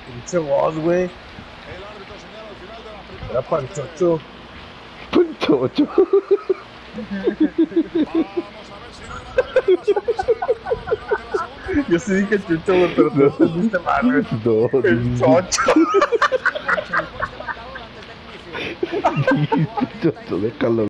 Pinche voz, güey. Era Panchocho. Panchocho. Yo sí dije Chucho, güey, pero tú entendiste mal, güey. No, El Chocho. Chocho, déjalo.